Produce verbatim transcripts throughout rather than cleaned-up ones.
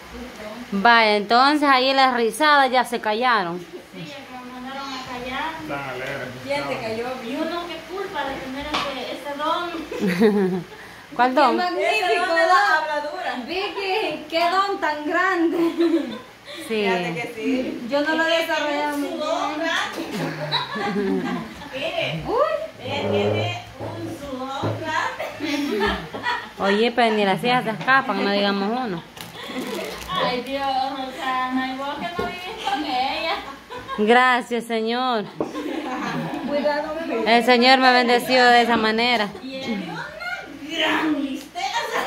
Vaya, entonces ahí las risadas ya se callaron. Sí, ya que me mandaron a callar. Están alegres. ¿Quién te cayó? Y uno qué culpa de tener ese, ese don. ¿Cuál ¡Qué don? magnífico don! Habladura. Vicky, qué don tan grande. Sí. Fíjate que sí. Yo no lo he desarrollado muy Sudor bien. grande. Mire, ella tiene un sudor grande. Oye, pero ni las hijas se escapan, no digamos uno. Ay Dios, Rosana, y vos que no vivís con ella. Gracias, Señor. Cuidado, bebé. El Señor me ha bendecido de esa manera. Tiene una gran listeza.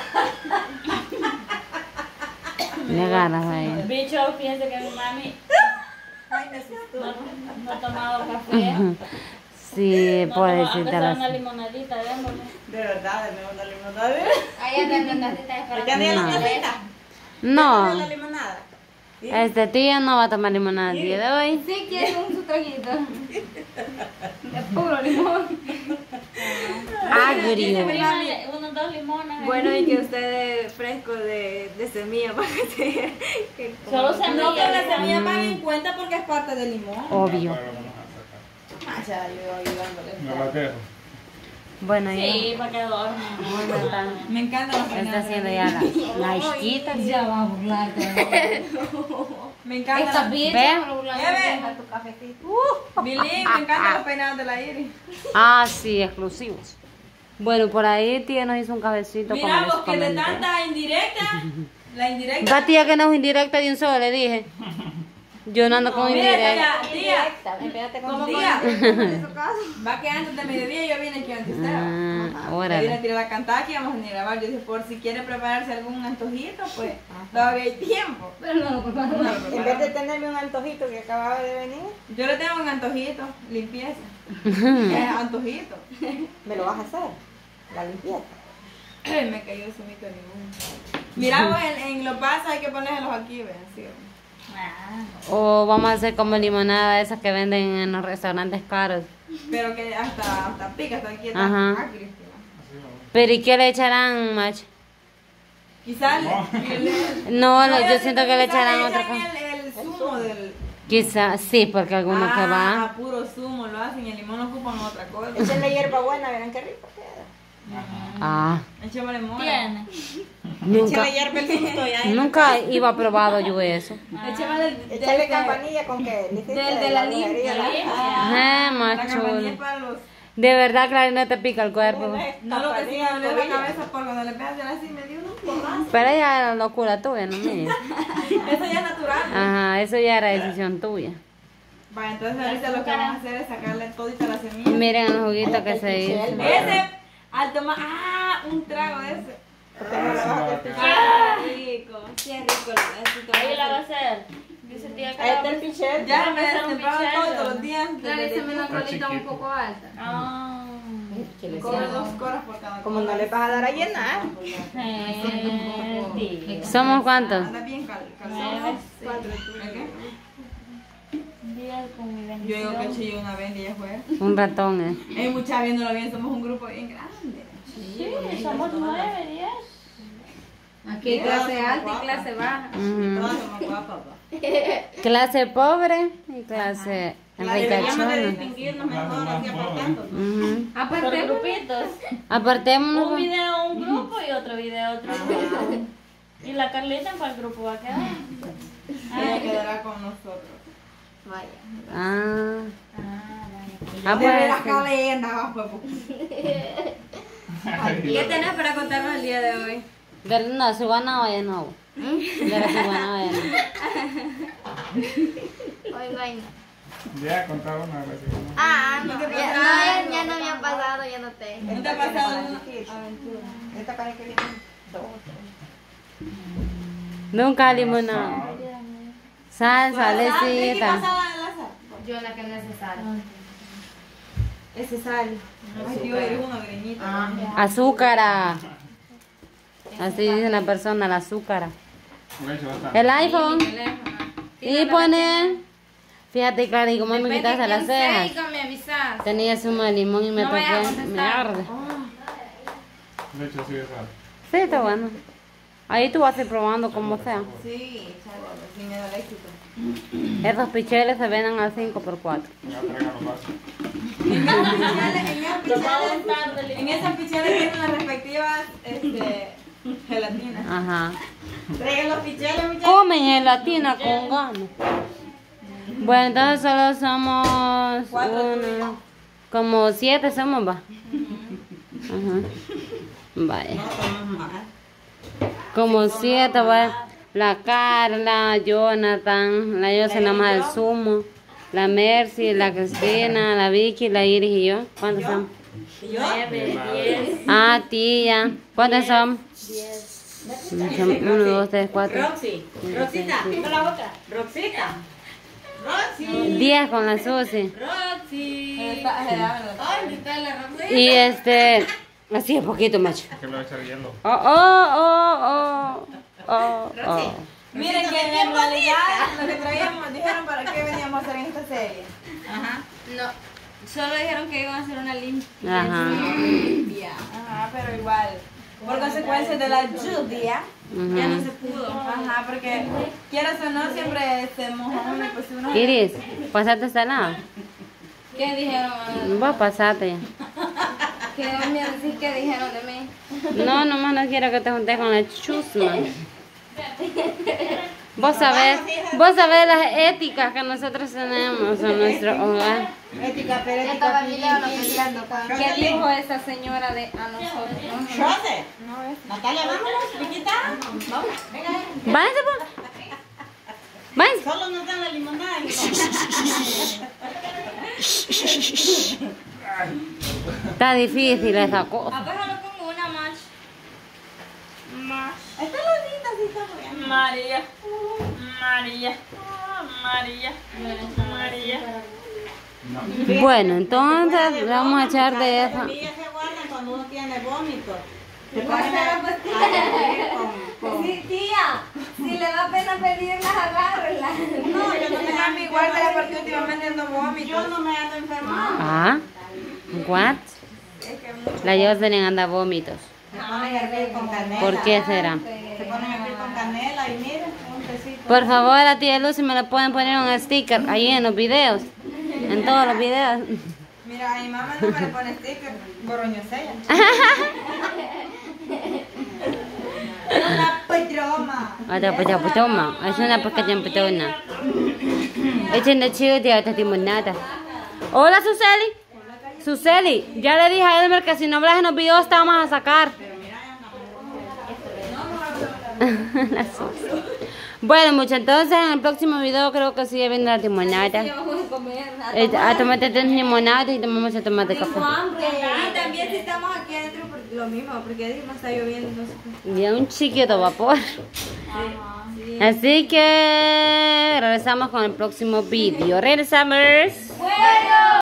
Me agarras ahí. Bicho, fíjense que mi mami Ay, me asustó. no, no ha tomado café. Sí, No, pobrecita. aunque sea la- una limonadita, démosle. De verdad, de nuevo la limonada. Ahí anda la tacita de ¿Por qué anda la No. tacita? No, la limonada? ¿Sí? este tío no va a tomar limonada el día de hoy. Sí, quiero un su traguito. De puro limón. Agrio. Prímale unos dos limones. Bueno, y que ustedes fresco de, de semilla para que se... que Solo como- semilla. No, pero las semillas van en cuenta porque es parte del limón. Obvio. Ahora vamos a sacar. Ah, ya, yo ayudándole. Me la dejo. Bueno, ya Sí, para que duerma. Me encanta la está peinada. haciendo ya la, la isquita. Ya va a burlarte. Me encanta Esta la... bicha Ve. por burlarte Ve, ve. tu cafecito. Billy, me encantan los peinados de la Iris. Ah, sí, exclusivos. Bueno, por ahí tía nos hizo un cabecito como Mira les vos que de comenté. tanta indirecta, la indirecta... Va tía que no es indirecta de un solo, le dije. Yo no ando con Mira, indirecta. tía, tía, Espérate como con tía, en su caso. va que antes de mediodía yo vine aquí antes de usted. Ah, Le vine a órale. tirar la cantada que íbamos a venir a grabar. Yo dije, por si quiere prepararse algún antojito, pues todavía hay tiempo. Pero no lo preparo. No lo En vez de preparamos. tenerme un antojito que acababa de venir, Yo le tengo un antojito, limpieza. Es antojito. me lo vas a hacer. La limpieza. Me cayó el zumito de limón. Mira, vos, en, en los vasos hay que ponérselos aquí, ven, así. Ah. O vamos a hacer como limonada esas que venden en los restaurantes caros. Pero que hasta, hasta pica, hasta aquí está Ajá. agrio. Pero ¿y qué le echarán, Mach? Quizás No, no, yo siento que le echarán otra cosa. el, el zumo del... Quizás, sí, porque algunos que Ah, van. puro zumo lo hacen y el limón lo ocupan otra cosa. Échenle hierba buena, verán qué rico queda. Ah, Echémosle mora. Tiene. nunca, Échenle hierba el fruto ya. nunca iba probado yo eso. Echémosle Échale campanilla con que le hiciste Del de la brujería, limpia. Ah, La más campanilla es chulo. para los... De verdad, claro, no te pica el cuerpo. No, lo que sí me dolió la cabeza por cuando le pegas así me dio unos porrazos. Pero ya era locura tuya, no mía. Eso ya es natural. Ajá, eso ya era decisión tuya. Vale, entonces ahorita lo que vamos a hacer es sacarle todita la semilla. Miren el juguito que se hizo. Ese, al tomar, ah, un trago de ese. Ah, rico. Sí, es rico. Así Ahí la va a hacer. Dice tía que Ahí la está va a el hacer. pichel. Ya Vamos me a hacer un temprano pichero. todos los días. Claro, desde hice una chiquita. colita un poco alta. Ah. Come dos coras por cada Como no le vas a dar a llenar. Eh, tía. ¿Somos cuántos? Anda bien cal Nueve, calzado. sí. Cuatro, ¿qué? Diez con mi Yo bendición. digo que chilló una vez y ella fue. Un ratón, eh. Hay muchas viéndolo bien, somos un grupo bien grande. Sí, somos nueve, diez. Aquí hay clase alta y clase baja. Ujú. Todas somos guapas, pa. Clase pobre y clase Deberíamos de enriquechona. distinguirnos mejor así apartando. Ujú. Por Aparte, grupitos. Apartémonos. Un video un grupo y otro video otro grupo. Y la Carlita en cuál grupo va a quedar. Ella quedará con nosotros. vaya. Ah, Ah, vaya. ah De veras, pues. calenda, pues. ¿Qué tenés para contarnos el día de hoy? De la cubana ya no. De la cubana ya no. Hoy vaina. Ya contaba una vez. Ah, no, ya, no, ya, ya no me ha pasado, ya no te. ¿No te ha pasado una aventura? Esta parece que viene dos. Nunca limonada. Salsa, ¿Qué salecita. pasaba en la sal? Yo la que es necesaria. Ese sal. Ay, Dios, eres una greñita. Azúcar. Así dice la persona, la azúcar. Leche bastante. El iPhone. Teléfono. Y pone. Fíjate, Cari, como me quitaste las cejas. me avisas. Tenía zumo de limón y me No vaya a toqué. contestar. Me arde. Leche así de sal. Sí, está bueno. Ahí tú vas a ir probando como sea. Sí, chale, sin miedo al éxito. Esos picheles se venden al cinco por cuatro. Ya traigan los vasos. En esas picheles, en esas Lo va a picheles, untar de en limón. esas picheles tienen las respectivas este, gelatinas. Ajá. Traigan los picheles, muchachos. Comen gelatina con ganas. Bueno, entonces solo somos Cuatro uno, como siete somos, va. Ajá. Vaya. Como siete, va. La Carla, Jonathan, la Yossi, la más del Sumo, la Mercy, la Cristina, la Vicky, la Iris y yo. ¿Cuántos son? Nueve, diez, Ah, tía. ¿Cuántos son? diez. Son uno, dos, tres, cuatro. Roxy, Roxita, Con la boca. Roxita, Diez con la Susi. Roxy. Está- se abre la- Ay, ¿dónde está la Roxy? Y este, así es poquito, macho. ¿Qué le va a echar hielo? Oh, oh, oh, oh, oh, oh. Miren que en realidad lo que traíamos, dijeron para qué veníamos a hacer en esta serie. Ajá. No, solo dijeron que iban a hacer una limpia. Ajá. Limpia. Ajá, pero igual, por consecuencia de la lluvia, Ya no Ujú. se pudo. ajá, porque quieras o no, siempre se moja uno y pues uno... Iris, pasate este lado. ¿Qué dijeron? Vos pasate ya. ¿Qué me decís que dijeron de mí? No, nomás no quiero que te juntes con la chusma. Vos sabés, vos sabés las éticas que nosotros tenemos en nuestro hogar. Ética, pero Yo ética. estaba mirando pensando ¿qué dijo esa señora de a nosotros? José. Natalia, vámonos, Riquita. Vamos, venga. Váyanse, pues. Váyanse. Solo nos dan la limonada. Está difícil esa cosa. Apájalo como una más. Está bonita, sí, está buena. María. María. María. María. Bueno, entonces le vamos a echar de Las esa. semillas se guardan cuando uno tiene vómito. Se Esa ponen era a pues, a hervir con- con- Sí, tía, si le da pena pedirlas, agárrenlas. No, yo no me A ando mí guárdala porque últimamente ando vómito. Yo no me ando enfermando. Ah, what? Es que mucho. La Jocelyn anda vómitos. Se ponen a hervir con canela. ¿Por qué será? Se ponen a hervir con canela y miren, un tecito. Por favor, a tía Lucy me le pueden poner un sticker ahí en los videos. En todos los videos. Mira, a mi mamá no me le pone sticker, boroñosella. Una pedroma. Otra pues pues toma. Es una pequeña petona. Echen de chido tía esta timonata. Hola Suseli. Suseli, ya le dije a Elmer que si no hablas en los videos te vamos a sacar. La Susi. Bueno, mucho entonces en el próximo video creo que sigue viendo la timonata. Vamos a comer. Eh, A tomarte tres limonadas y tomamos a tomate café. Y también si estamos aquí adentro, por lo mismo, porque dijimos está lloviendo. No sé qué. Y un chiquito vapor. Así que regresamos con el próximo video. Regresamos. Bueno.